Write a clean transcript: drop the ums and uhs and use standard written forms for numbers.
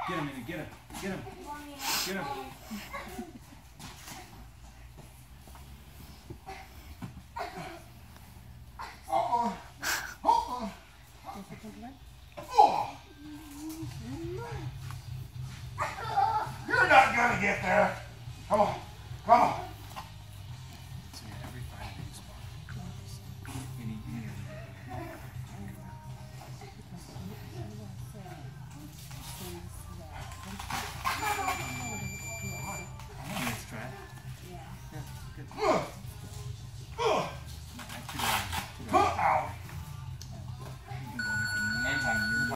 Get him, Minnie. Get him. Get him. Get him. You're not gonna get there. Come on. Come on.